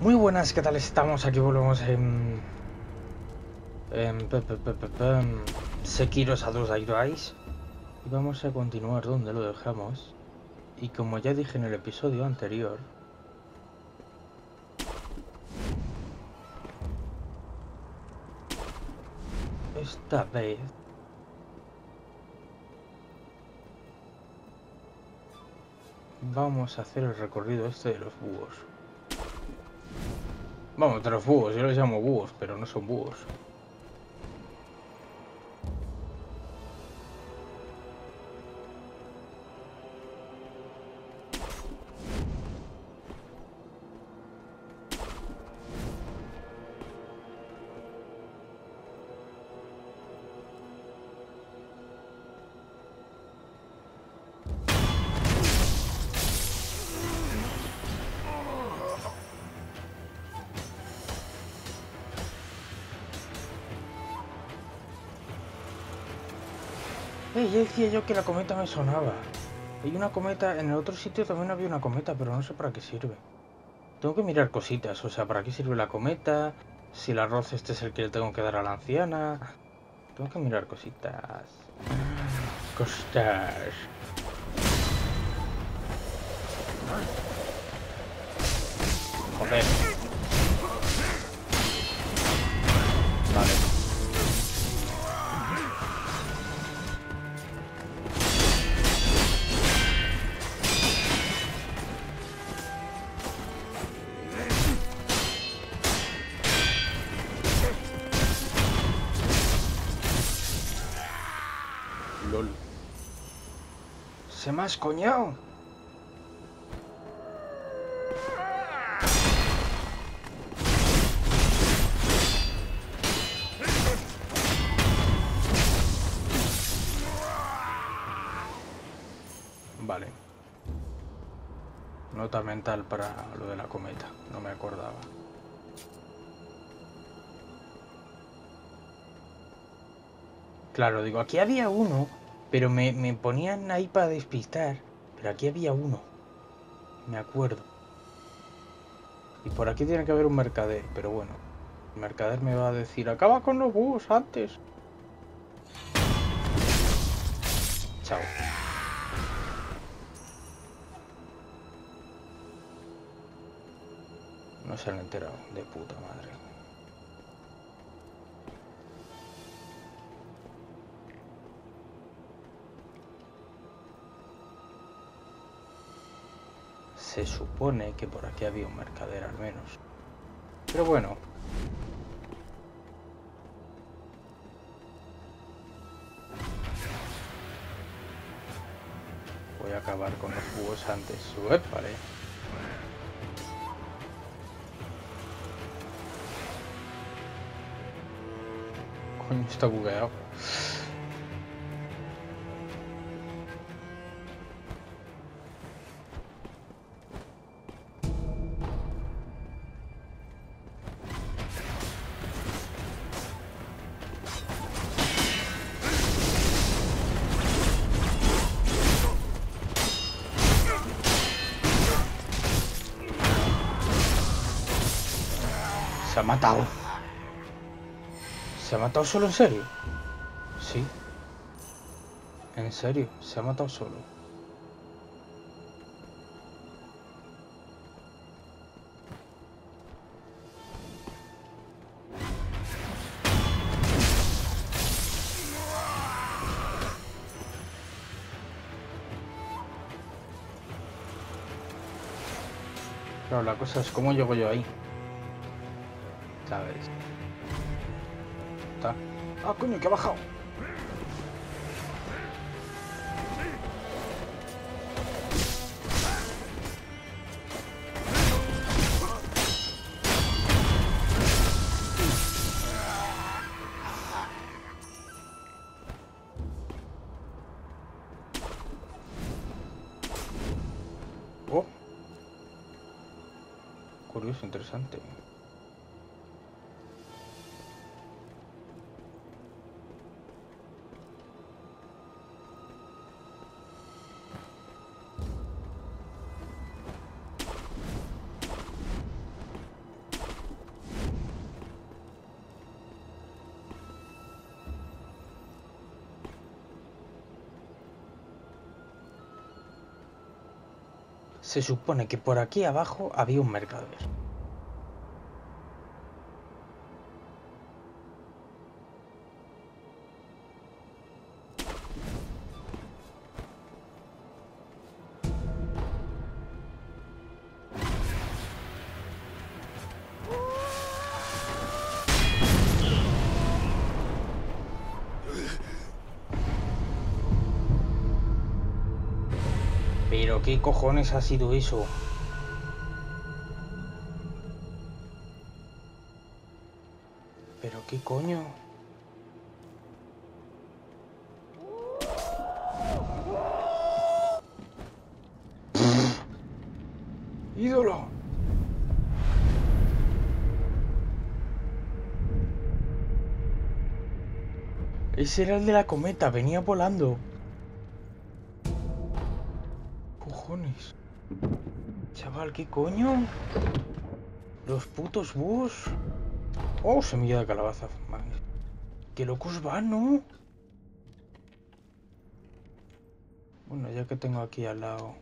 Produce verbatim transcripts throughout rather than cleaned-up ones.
Muy buenas, ¿qué tal estamos? Aquí volvemos en... en pe- pe- pe- pe- pem, Sekiro Shadows Die Twice. Y vamos a continuar donde lo dejamos. Y como ya dije en el episodio anterior... Esta vez... vamos a hacer el recorrido este de los búhos. Vamos, de los búhos, yo los llamo búhos, pero no son búhos. Eh, ya decía yo que la cometa me sonaba. Hay una cometa, en el otro sitio también había una cometa, pero no sé para qué sirve. Tengo que mirar cositas, o sea, ¿para qué sirve la cometa? Si el arroz este es el que le tengo que dar a la anciana. Tengo que mirar cositas. Cositas. Joder. Vale. LOL. ¡Se me ha escoñado! Vale. Nota mental para lo de la cometa. No me acordaba. Claro, digo, aquí había uno, pero me, me ponían ahí para despistar. Pero aquí había uno. Me acuerdo. Y por aquí tiene que haber un mercader, pero bueno. El mercader me va a decir, acaba con los búhos antes. Chao. No se han enterado, de puta madre. Se supone que por aquí había un mercader al menos. Pero bueno. Voy a acabar con los búhos antes. Vale. Coño, está bugueado. Se ha matado. ¿Se ha matado solo en serio? Sí. En serio, se ha matado solo. Claro, la cosa es cómo llego yo ahí. ¿Sabes? Está. Ah, coño, que ha bajado. Oh. Curioso, interesante. Se supone que por aquí abajo había un mercader. ¿Pero qué cojones ha sido eso? ¿Pero qué coño? ¡Ídolo! Ese era el de la cometa, venía volando. Cojones. Chaval, ¿qué coño? Los putos búhos. Oh, semilla de calabaza. Madre. Qué locos van, ¿no? Bueno, ya que tengo aquí al lado.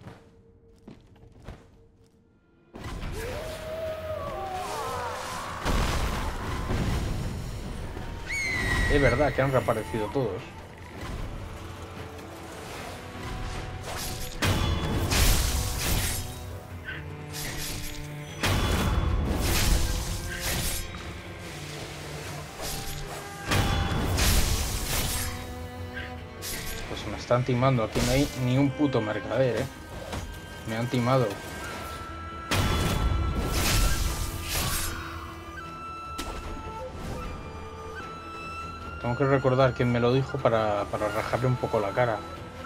Es verdad que han reaparecido todos. Pues me están timando. Aquí no hay ni un puto mercader, ¿eh? Me han timado. Tengo que recordar quién me lo dijo para, para rajarle un poco la cara.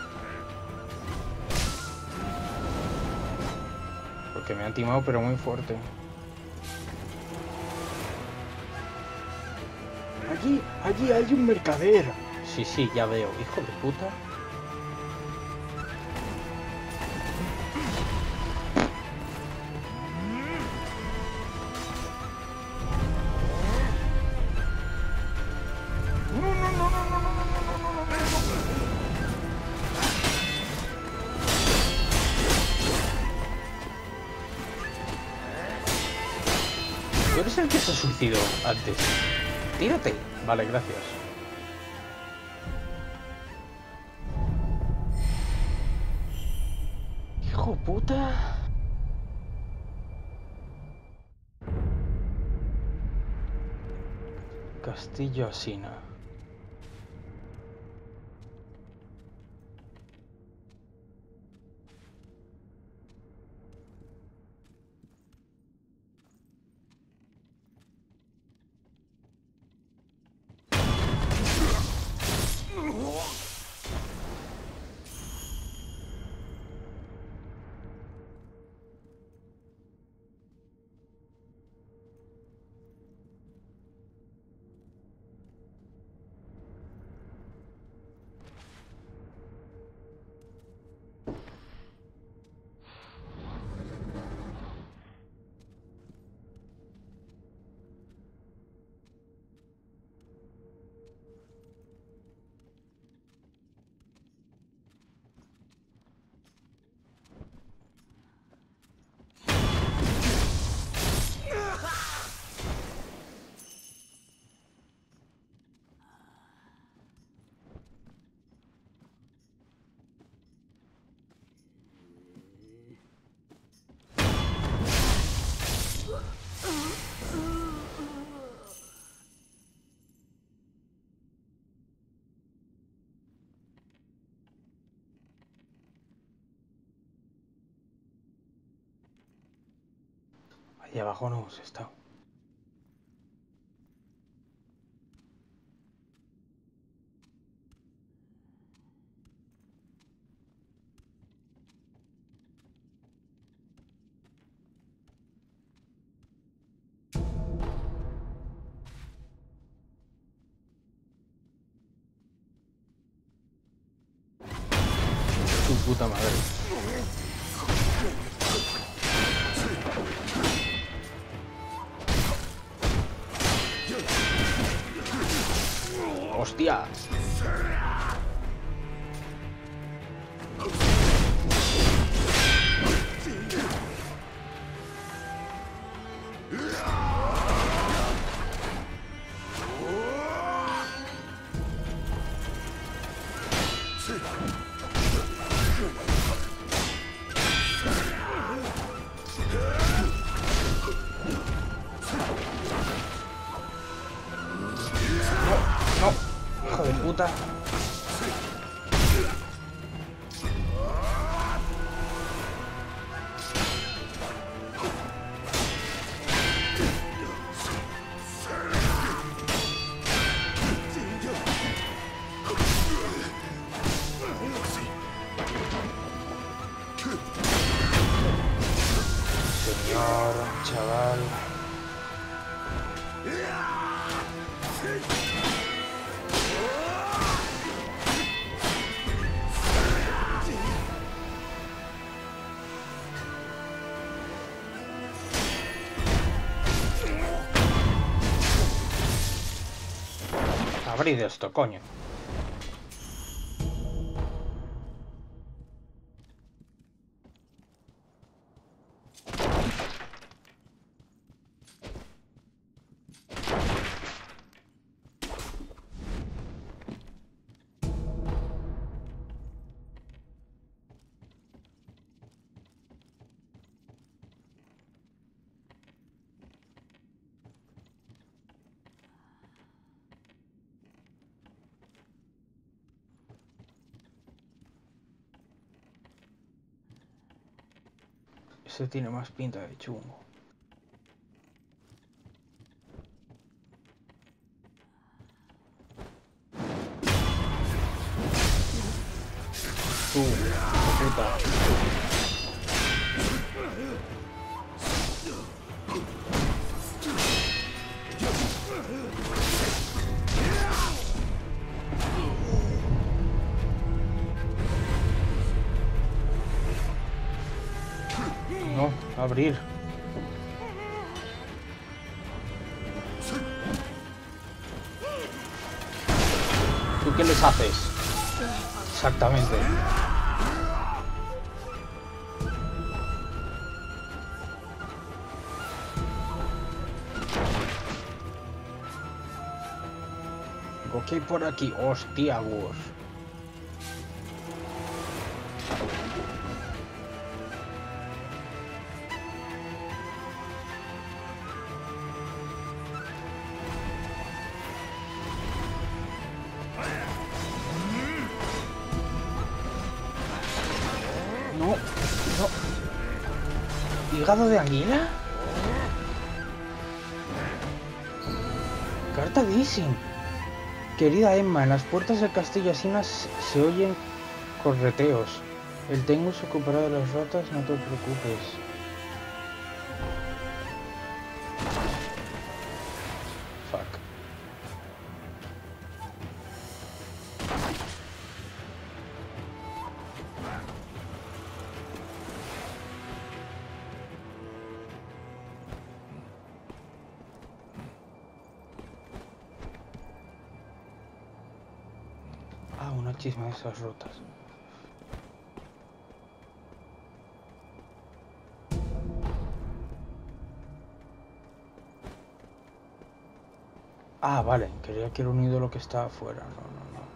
Porque me han timado pero muy fuerte. Allí, allí hay un mercader. Sí, sí, ya veo. Hijo de puta. ¿Tú eres el que se suicidó antes? Tírate. Vale, gracias. Hijo puta. Castillo Asina. Ahí abajo no hemos estado. Tu puta madre. ¡Hostia! No, no, hijo de puta. Señor, chaval. Abrid esto, coño. Ese tiene más pinta de chungo. Tú, puta. No, abrir. ¿Tú qué les haces? Exactamente. ¿Qué hay por aquí? Hostia, vos. No, no. ¿Hígado de anguila? Carta Dissing. Querida Emma, en las puertas del castillo Asinas se oyen correteos. El Tengu se ocupará de las ratas, no te preocupes. Fuck. Ah, una chisma de esas rotas. Ah, vale, quería que era un ídolo que está afuera. No, no, no.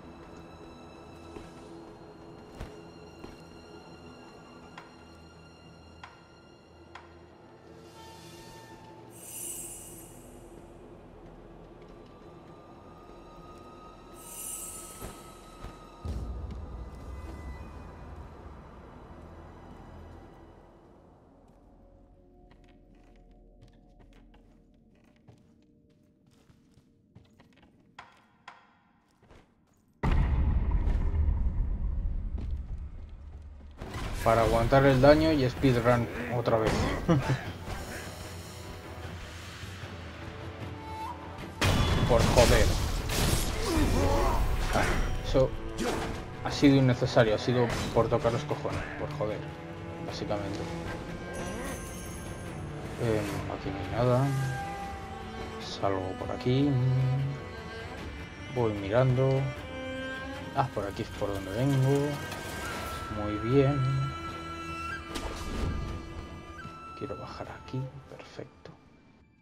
Para aguantar el daño y speedrun otra vez. Por joder. Ah, eso ha sido innecesario, ha sido por tocar los cojones, por joder, básicamente. Eh, aquí no hay nada. Salgo por aquí. Voy mirando. Ah, por aquí es por donde vengo. Muy bien. Quiero bajar aquí, perfecto.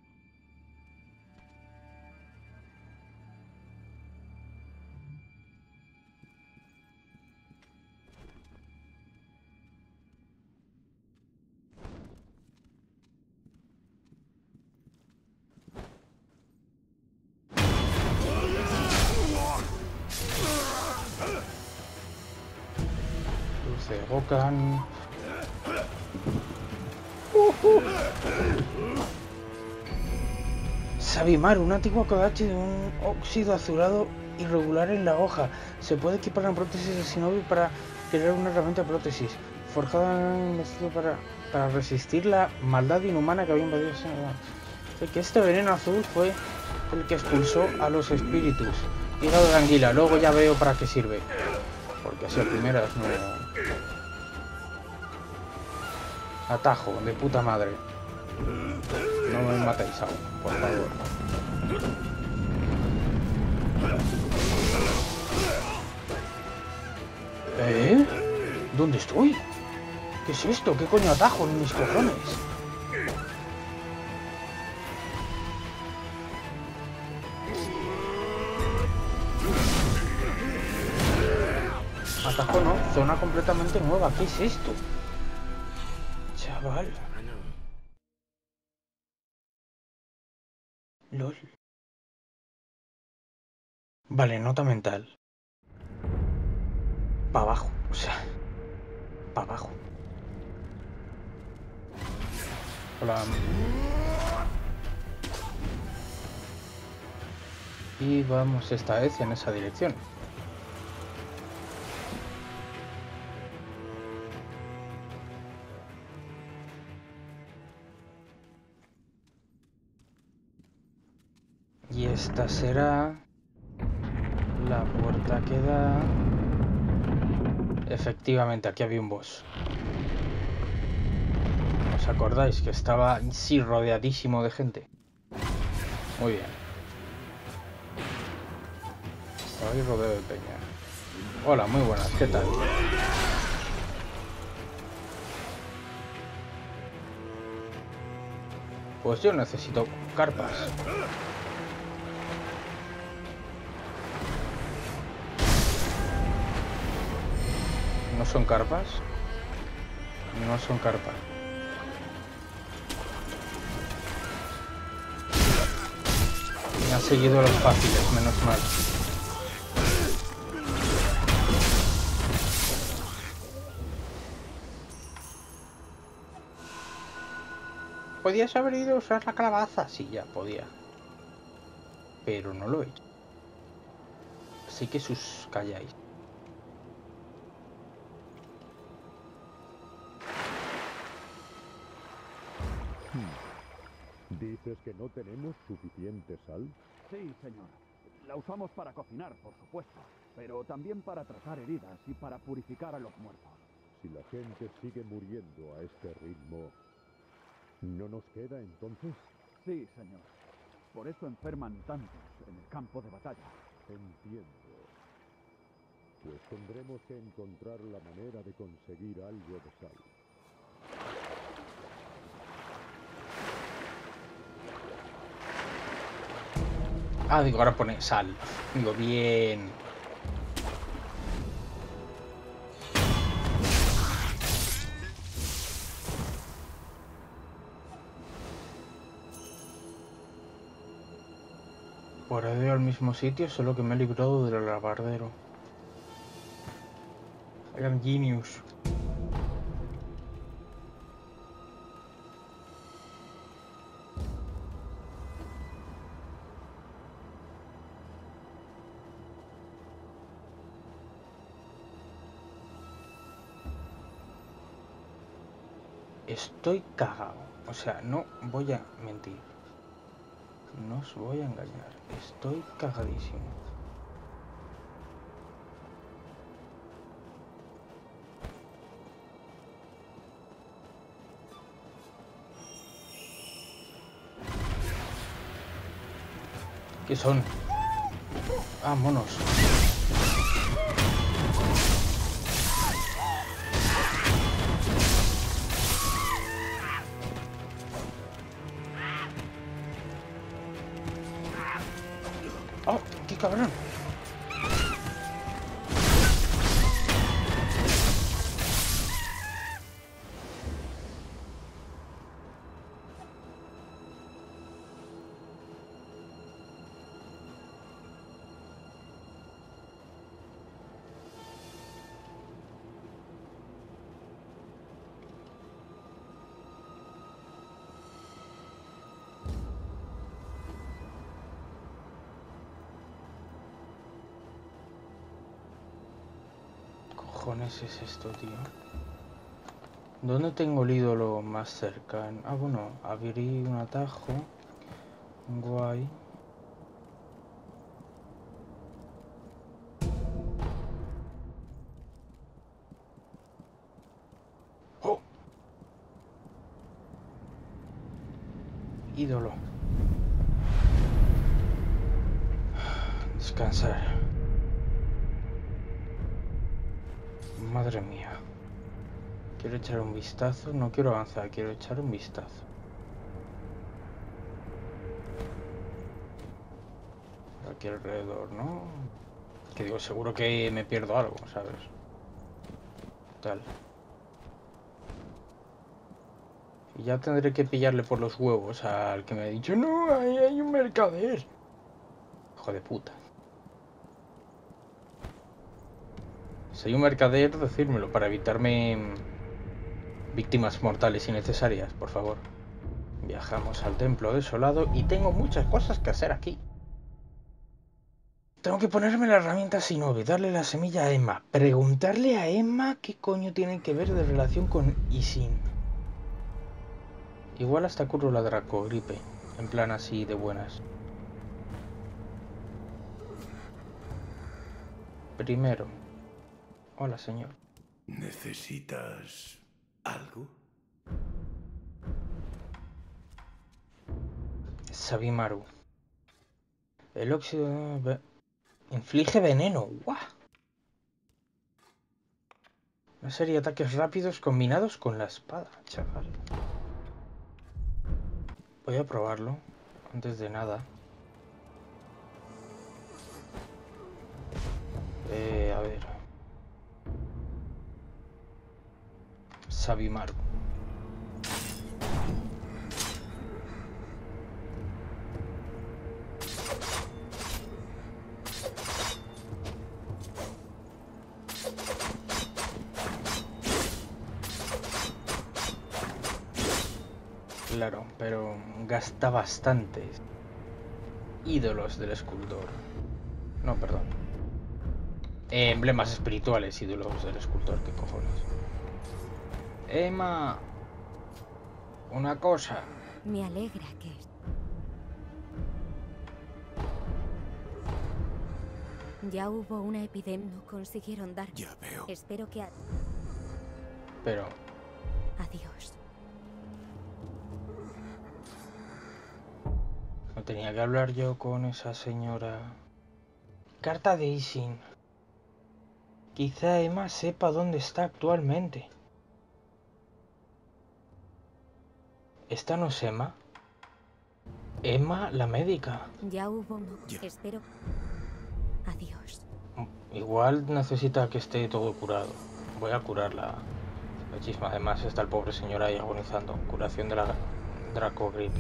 Okan. Uh, uh. Sabimar, un antiguo codache de un óxido azulado irregular en la hoja. Se puede equipar en prótesis de shinobi para crear una herramienta de prótesis. Forjada en vestido para, para resistir la maldad inhumana que había invadido. Sé que este veneno azul fue el que expulsó a los espíritus. Hígado de anguila, luego ya veo para qué sirve. Porque así a primeras no... Atajo, de puta madre. No me matéis aún, por favor. ¿Eh? ¿Dónde estoy? ¿Qué es esto? ¿Qué coño atajo en mis cojones? Atajo no, zona completamente nueva. ¿Qué es esto? Chaval. LOL. Vale, nota mental. Para abajo, o sea, para abajo. Hola. Y vamos esta vez en esa dirección. Y esta será la puerta que da... Efectivamente, aquí había un boss. ¿Os acordáis que estaba sí rodeadísimo de gente? Muy bien. Ahí rodeo de peña. Hola, muy buenas, ¿qué tal? Pues yo necesito carpas. ¿No son carpas? No son carpas. Me han seguido los fáciles, menos mal. ¿Podías haber ido a usar la calabaza? Sí, ya podía. Pero no lo he hecho. Así que sus calláis. Hmm. ¿Dices que no tenemos suficiente sal? Sí, señor. La usamos para cocinar, por supuesto, pero también para tratar heridas y para purificar a los muertos. Si la gente sigue muriendo a este ritmo, ¿no nos queda entonces? Sí, señor. Por eso enferman tantos en el campo de batalla. Entiendo. Pues tendremos que encontrar la manera de conseguir algo de sal. Ah, digo, ahora pone sal. Digo, bien. Por ahí veo al mismo sitio, solo que me he librado del alabardero. Hagan genius. Estoy cagado. O sea, no voy a mentir. No os voy a engañar. Estoy cagadísimo. ¿Qué son? Ah, monos. ¡Oh! ¡Qué cabrón! cojones es esto, tío? ¿Dónde tengo el ídolo más cercano? Ah, bueno, abrí un atajo. Guay. ¡Oh! Ídolo. Descansar. Madre mía. Quiero echar un vistazo. No quiero avanzar, quiero echar un vistazo. Aquí alrededor, ¿no? Que digo, seguro que me pierdo algo, ¿sabes? Tal. Y ya tendré que pillarle por los huevos al que me ha dicho, no, ahí hay un mercader. Hijo de puta. Si hay un mercader, decírmelo para evitarme víctimas mortales innecesarias, por favor. Viajamos al templo desolado y tengo muchas cosas que hacer aquí. Tengo que ponerme la herramienta Shinobi, darle la semilla a Emma, preguntarle a Emma qué coño tiene que ver de relación con Ishin. Igual hasta curro la Dracogripe, en plan así de buenas. Primero. Hola, señor. ¿Necesitas algo? Sabimaru. El óxido... Inflige veneno. ¡Guau! Una serie de ataques rápidos combinados con la espada, chaval. Voy a probarlo, antes de nada. Eh, a ver. Sabimaru. Claro, pero gasta bastantes ídolos del escultor. No, perdón. Eh, emblemas espirituales, ídolos del escultor, ¿qué cojones? Emma, una cosa. Me alegra que... Ya hubo una epidemia, no consiguieron dar... Ya veo. Espero que... A... Pero... Adiós. No tenía que hablar yo con esa señora. Carta de Ishin. Quizá Emma sepa dónde está actualmente. ¿Esta no es Emma? Emma, la médica. Ya hubo... Ya. Espero... Adiós. Igual necesita que esté todo curado. Voy a curarla. La chisma. Además está el pobre señor ahí agonizando. Curación de la Dracogripe.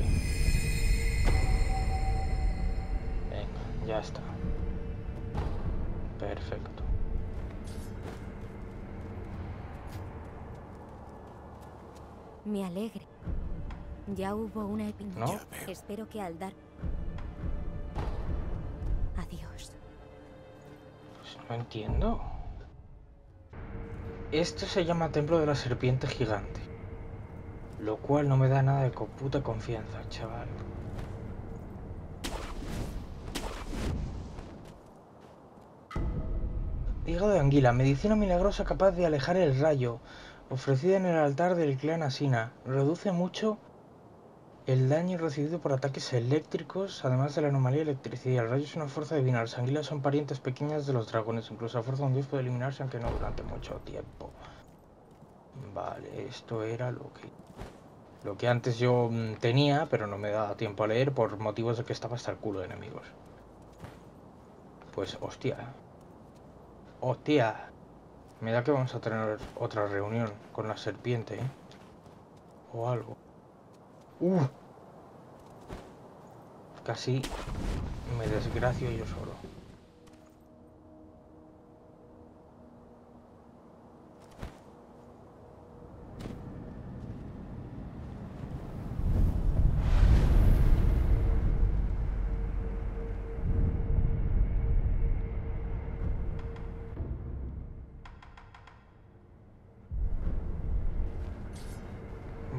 Venga, ya está. Perfecto. Me alegre. Ya hubo una epidemia. ¿No? Ya veo. Espero que al dar... Adiós. Pues no entiendo. Esto se llama Templo de la Serpiente Gigante. Lo cual no me da nada de puta confianza, chaval. Hígado de anguila, medicina milagrosa capaz de alejar el rayo, ofrecida en el altar del clan Asina. Reduce mucho el daño recibido por ataques eléctricos, además de la anomalía de electricidad. El rayo es una fuerza divina. Las anguilas son parientes pequeñas de los dragones. Incluso la fuerza de un dios puede eliminarse, aunque no durante mucho tiempo. Vale, esto era lo que... Lo que antes yo tenía, pero no me daba tiempo a leer por motivos de que estaba hasta el culo de enemigos. Pues, hostia. Hostia. Me da que vamos a tener otra reunión con la serpiente, ¿eh? O algo. ¡Uh! Casi me desgracio yo solo.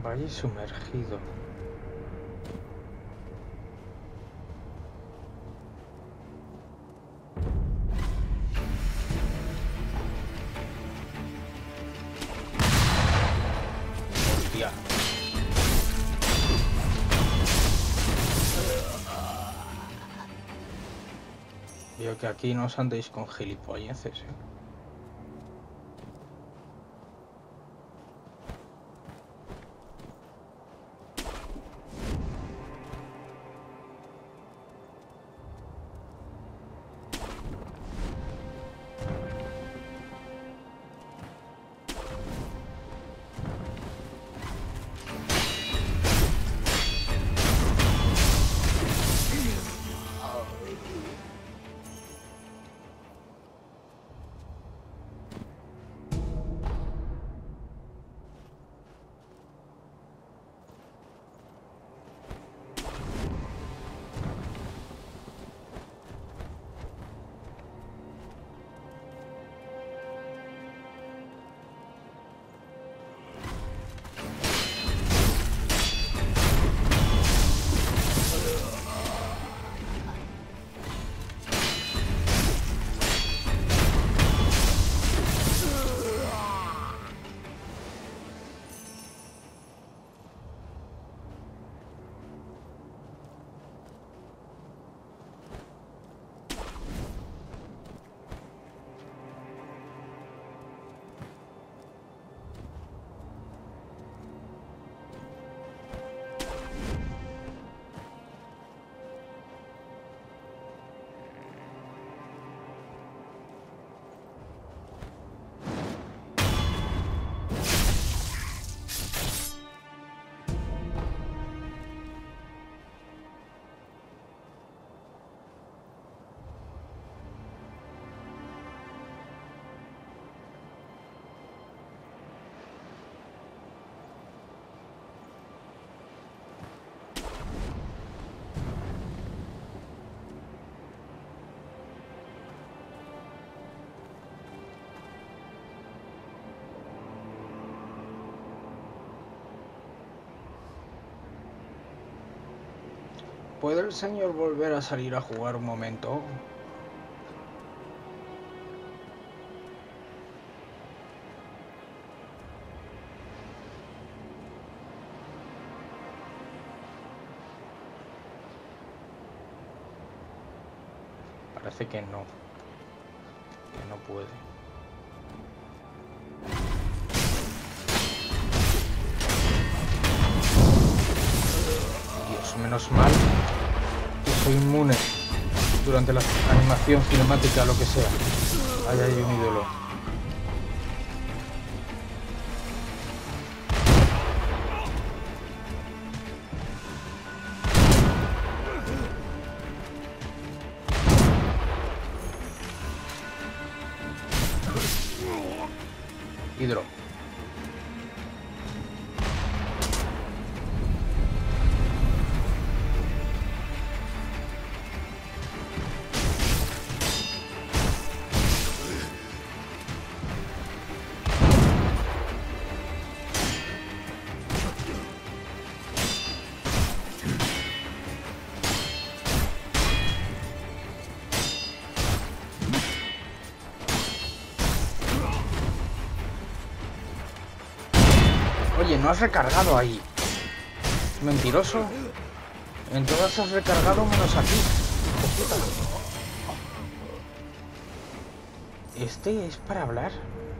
Valle sumergido. Hostia. Veo que aquí no os andéis con gilipolleces, ¿eh? ¿Puede el señor volver a salir a jugar un momento? Parece que no. Que no puede. Dios, menos mal que soy inmune durante la animación cinemática, lo que sea. Ahí hay un ídolo. Hidro. Oye, no has recargado ahí. Mentiroso. En todas has recargado menos aquí. ¿Este es para hablar?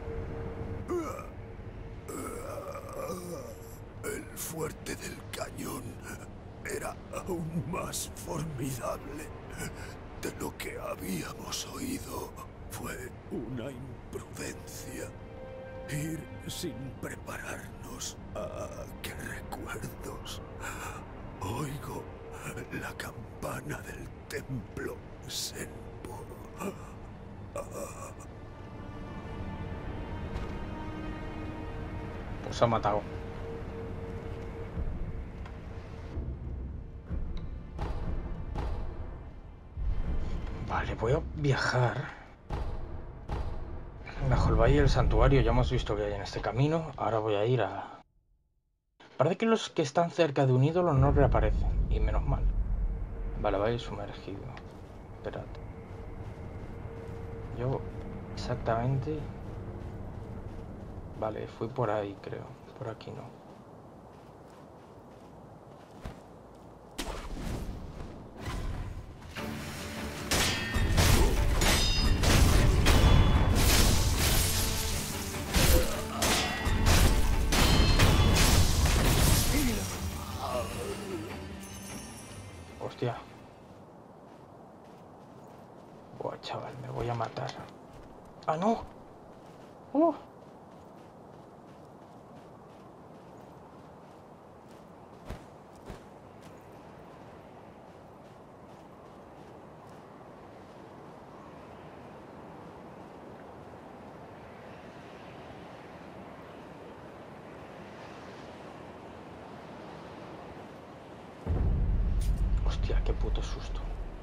El fuerte del cañón era aún más formidable de lo que habíamos oído. Fue una imprudencia ir sin prepararnos. Ah, qué recuerdos. Oigo la campana del templo Senpo. Ah. Pues ha matado. Vale, voy a viajar. Bajo el valle del santuario ya hemos visto que hay en este camino. Ahora voy a ir a Parece que los que están cerca de un ídolo no reaparecen. Y menos mal. Vale, vaya sumergido. Esperad. Yo exactamente... Vale, fui por ahí, creo. Por aquí no. Hostia. Buah, chaval, me voy a matar. ¡Ah, no! ¡Uh! Hostia, qué puto susto.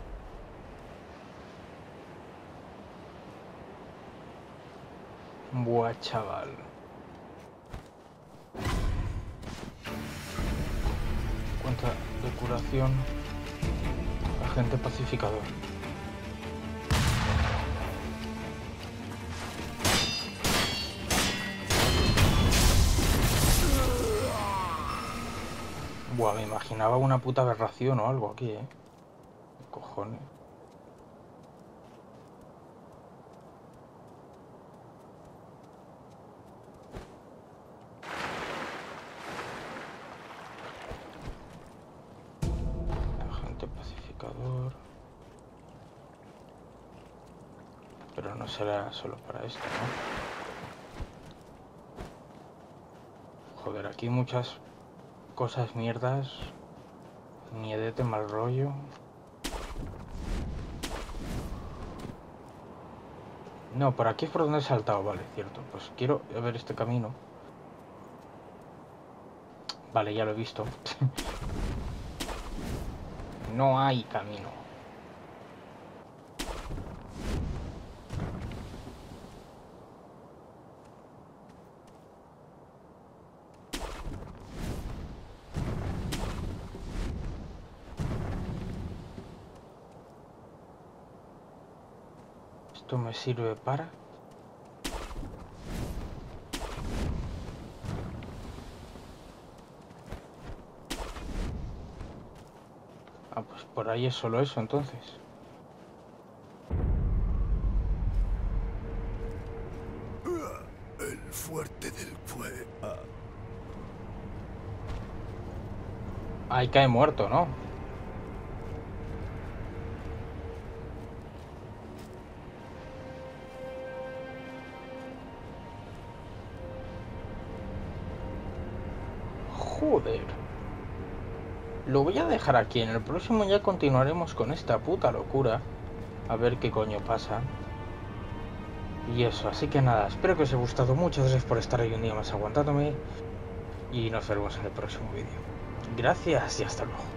Buah, chaval. Cuenta de curación. Agente pacificador. Buah, me imaginaba una puta aberración o algo aquí, eh. ¿Qué cojones? Agente pacificador. Pero no será solo para esto, ¿no? Joder, aquí muchas cosas mierdas. Miedete, mal rollo. No, por aquí es por donde he saltado, vale, cierto. Pues quiero ver este camino. Vale, ya lo he visto. No hay camino. Esto me sirve para... Ah, pues por ahí es solo eso, entonces. El fuerte del fuego. Ah, Ahí cae muerto, ¿no? Joder. Lo voy a dejar aquí. En el próximo ya continuaremos con esta puta locura. A ver qué coño pasa. Y eso, así que nada, espero que os haya gustado. Muchas gracias por estar ahí un día más aguantándome. Y nos veremos en el próximo vídeo. Gracias y hasta luego.